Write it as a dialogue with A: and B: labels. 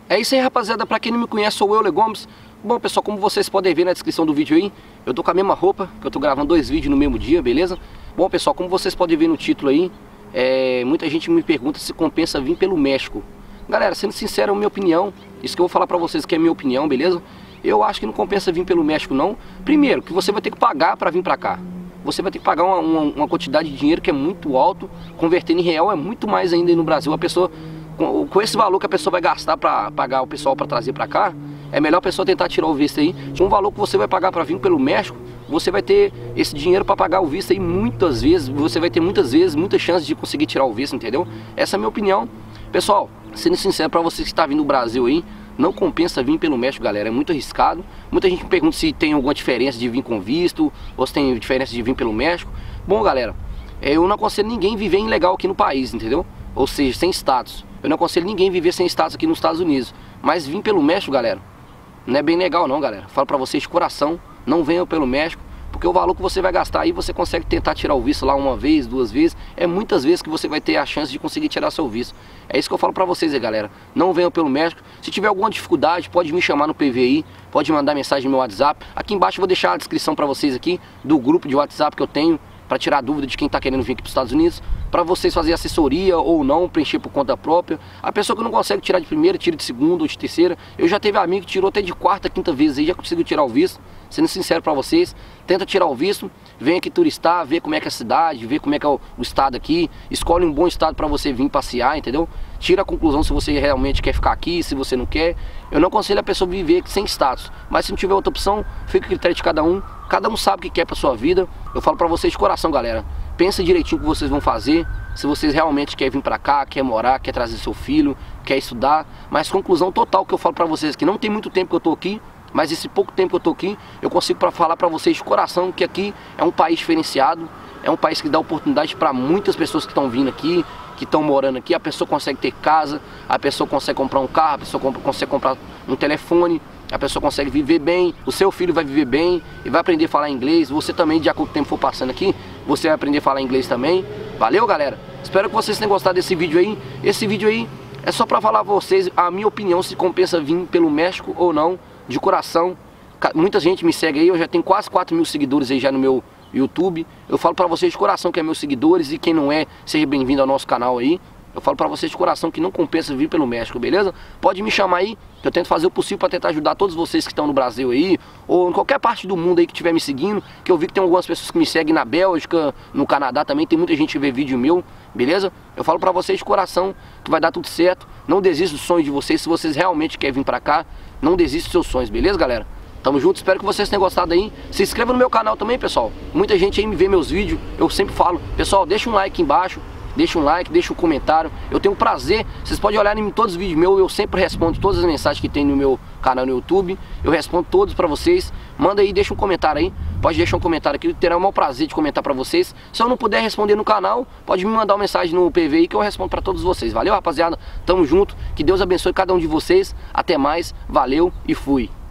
A: É isso aí, rapaziada, pra quem não me conhece, sou eu, Euler Gomes. Bom, pessoal, como vocês podem ver na descrição do vídeo aí, eu tô com a mesma roupa, que eu tô gravando 2 vídeos no mesmo dia, beleza? Bom, pessoal, como vocês podem ver no título aí, muita gente me pergunta se compensa vir pelo México. Galera, sendo sincero, é a minha opinião, isso que eu vou falar pra vocês que é a minha opinião, beleza? Eu acho que não compensa vir pelo México não. Primeiro, que você vai ter que pagar pra vir pra cá. Você vai ter que pagar uma quantidade de dinheiro que é muito alto, convertendo em real é muito mais ainda aí no Brasil. A pessoa, com esse valor que a pessoa vai gastar pra pagar o pessoal pra trazer pra cá, é melhor a pessoa tentar tirar o visto aí. Um valor que você vai pagar pra vir pelo México, você vai ter esse dinheiro pra pagar o visto aí muitas vezes. Você vai ter muitas chances de conseguir tirar o visto, entendeu? Essa é a minha opinião. Pessoal, sendo sincero pra vocês que estão vindo do Brasil aí, não compensa vir pelo México, galera, é muito arriscado. Muita gente me pergunta se tem alguma diferença de vir com visto, ou se tem diferença de vir pelo México. Bom, galera, eu não aconselho ninguém viver ilegal aqui no país, entendeu? Ou seja, sem status. Eu não aconselho ninguém viver sem status aqui nos Estados Unidos. Mas vir pelo México, galera, não é bem legal não, galera. Falo pra vocês de coração, não venham pelo México, porque o valor que você vai gastar aí, você consegue tentar tirar o visto lá uma vez, 2 vezes. É muitas vezes que você vai ter a chance de conseguir tirar seu visto. É isso que eu falo pra vocês aí, galera. Não venham pelo México. Se tiver alguma dificuldade, pode me chamar no PV aí, pode mandar mensagem no meu WhatsApp. Aqui embaixo eu vou deixar a descrição pra vocês aqui do grupo de WhatsApp que eu tenho, para tirar dúvida de quem está querendo vir aqui para os Estados Unidos, para vocês fazer assessoria ou não, preencher por conta própria. A pessoa que não consegue tirar de primeira, tira de segunda ou de terceira. Eu já teve amigo que tirou até de 4ª, 5ª vez aí, já conseguiu tirar o visto. Sendo sincero para vocês, tenta tirar o visto, vem aqui turistar, ver como é que é a cidade, ver como é que é o estado aqui, escolhe um bom estado para você vir passear, entendeu? Tira a conclusão se você realmente quer ficar aqui, se você não quer. Eu não aconselho a pessoa viver sem status, mas se não tiver outra opção, fica a critério de cada um sabe o que quer pra sua vida. Eu falo pra vocês de coração, galera, pensa direitinho o que vocês vão fazer, se vocês realmente querem vir pra cá, quer morar, quer trazer seu filho, quer estudar. Mas conclusão total que eu falo pra vocês, que não tem muito tempo que eu tô aqui, mas esse pouco tempo que eu tô aqui, eu consigo falar pra vocês de coração que aqui é um país diferenciado, é um país que dá oportunidade pra muitas pessoas que estão vindo aqui, que estão morando aqui. A pessoa consegue ter casa, a pessoa consegue comprar um carro, a pessoa consegue comprar um telefone, a pessoa consegue viver bem, o seu filho vai viver bem e vai aprender a falar inglês. Você também, de acordo com o tempo for passando aqui, você vai aprender a falar inglês também. Valeu, galera? Espero que vocês tenham gostado desse vídeo aí. Esse vídeo aí é só pra falar pra vocês a minha opinião, se compensa vir pelo México ou não, de coração. Muita gente me segue aí, eu já tenho quase 4.000 seguidores aí já no meu YouTube. Eu falo pra vocês de coração que é meus seguidores, e quem não é, seja bem-vindo ao nosso canal aí. Eu falo pra vocês de coração que não compensa vir pelo México, beleza? Pode me chamar aí, que eu tento fazer o possível pra tentar ajudar todos vocês que estão no Brasil aí, ou em qualquer parte do mundo aí que estiver me seguindo, que eu vi que tem algumas pessoas que me seguem na Bélgica, no Canadá também, tem muita gente que vê vídeo meu, beleza? Eu falo pra vocês de coração que vai dar tudo certo. Não desista dos sonhos de vocês, se vocês realmente querem vir pra cá, não desista dos seus sonhos, beleza, galera? Tamo junto, espero que vocês tenham gostado aí. Se inscreva no meu canal também, pessoal. Muita gente aí me vê meus vídeos, eu sempre falo, pessoal, deixa um like aqui embaixo, deixa um like, deixa um comentário. Eu tenho um prazer, vocês podem olhar em todos os vídeos meus, eu sempre respondo todas as mensagens que tem no meu canal no YouTube. Eu respondo todos pra vocês. Manda aí, deixa um comentário aí. Pode deixar um comentário aqui, terá o maior prazer de comentar pra vocês. Se eu não puder responder no canal, pode me mandar uma mensagem no PV aí que eu respondo pra todos vocês. Valeu, rapaziada, tamo junto, que Deus abençoe cada um de vocês. Até mais, valeu e fui.